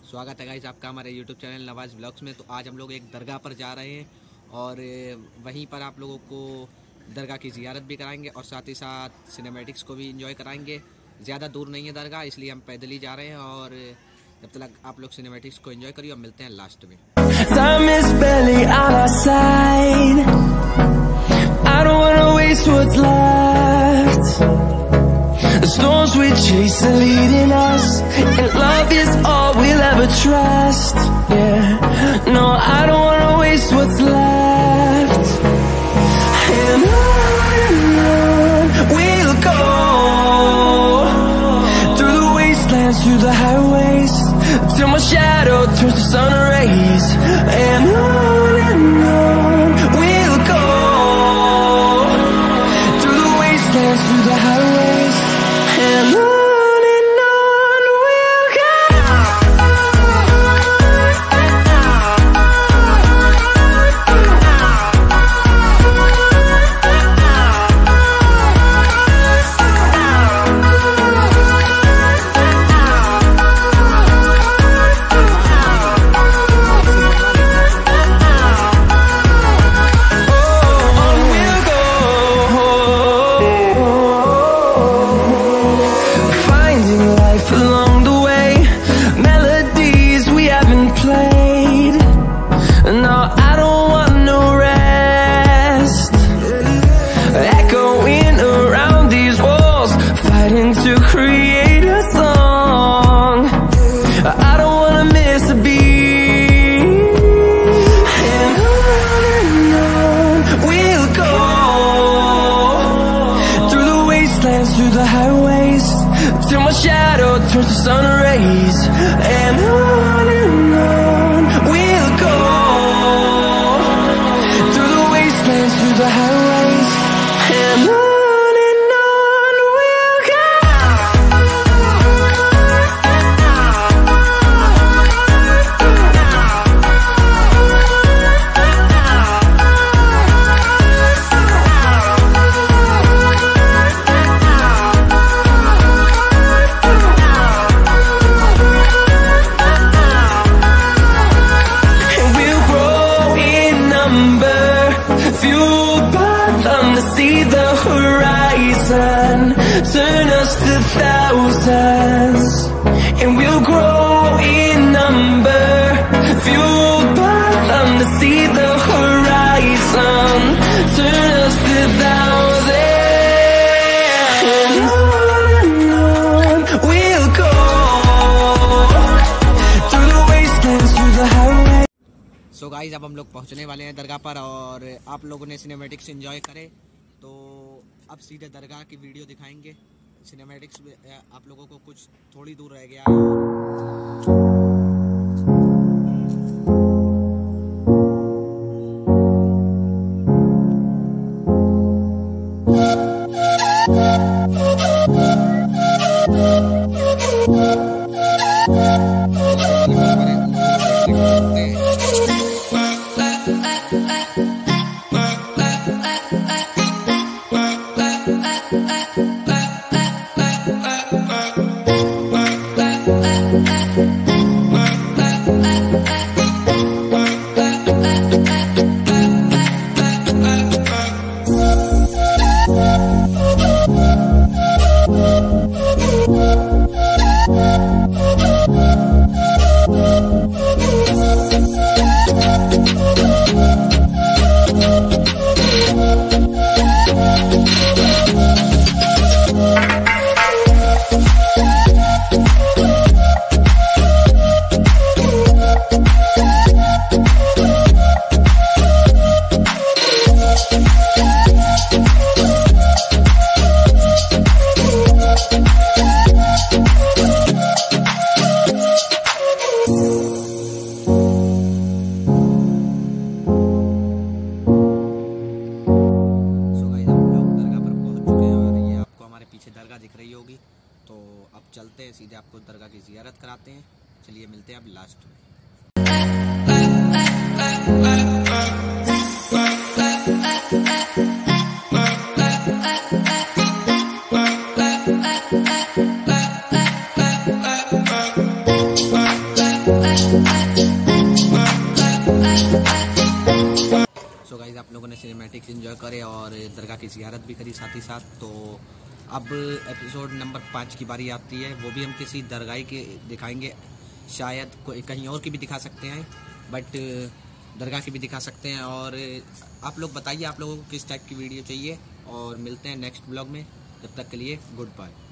स्वागत है गाइस आपका हमारे YouTube चैनल नवाज ब्लॉग्स में। तो आज हम लोग एक दरगाह पर जा रहे हैं और वहीं पर आप लोगों को दरगाह की ज़ियारत भी कराएंगे और साथ ही साथ सिनेमैटिक्स को भी एंजॉय कराएंगे। ज़्यादा दूर नहीं है दरगाह, इसलिए हम पैदल ही जा रहे हैं और जब तक आप लोग सिनेमैटिक्स को एंजॉय करिए और मिलते हैं लास्ट में। Time is barely on our side. I don't wanna waste what's left. The storms we chase are leading us, and love is all we'll ever trust. Yeah, no, I don't wanna waste what's left. And on we'll go, through the wastelands, through the highways, till my shadow turns to sun rays. And on we'll go, through the wastelands, through the highways, and on we'll go. Along the way, melodies we haven't played. No, I don't want no rest. Echoing around these walls, fighting to create a song. I don't wanna miss a beat. And on we'll go, through the wastelands, through the highways, till my shadow turns to sun rays. And on we'll go, through the wastelands, through the highways, and on we'll go. Fueled by them to see the horizon, turn us to thousands, and we'll grow in number. Fueled by them to see the horizon, turn us to thousands, and on we'll go, through the wastelands, through the highways. So guys अब हम लोग पहुंचने वाले हैं दरगाह पर और आप लोगों ने सिनेमैटिक्स एंजॉय करे तो अब सीधे दरगाह की वीडियो दिखाएंगे। सिनेमैटिक्स आप लोगों को कुछ थोड़ी दूर रह गया है। दिख रही होगी तो अब चलते हैं सीधे आपको दरगाह की ज़ियारत कराते हैं। चलिए मिलते हैं अब लास्ट में। सो गाइस, आप लोगों ने सिनेमैटिक्स एंजॉय करे और दरगाह की ज़ियारत भी करी साथ ही साथ। तो अब एपिसोड नंबर 5 की बारी आती है, वो भी हम किसी दरगाह के दिखाएंगे, शायद कहीं और की भी दिखा सकते हैं, बट दरगाह की भी दिखा सकते हैं। और आप लोग बताइए आप लोगों को किस टाइप की वीडियो चाहिए, और मिलते हैं नेक्स्ट ब्लॉग में। तब तक के लिए गुड बाय।